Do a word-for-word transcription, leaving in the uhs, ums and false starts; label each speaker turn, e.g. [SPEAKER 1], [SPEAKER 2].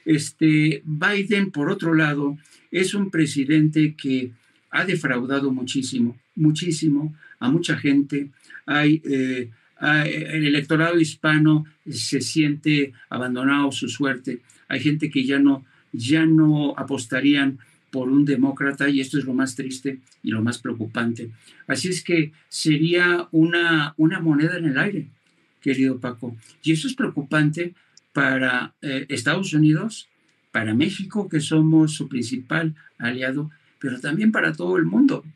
[SPEAKER 1] Este, Biden, por otro lado, es un presidente que ha defraudado muchísimo, muchísimo a mucha gente. Hay, eh, hay, el electorado hispano se siente abandonado a su suerte. Hay gente que ya no, ya no apostarían por un demócrata y esto es lo más triste y lo más preocupante. Así es que sería una, una moneda en el aire, querido Paco. Y eso es preocupante para eh, Estados Unidos, para México, que somos su principal aliado, pero también para todo el mundo.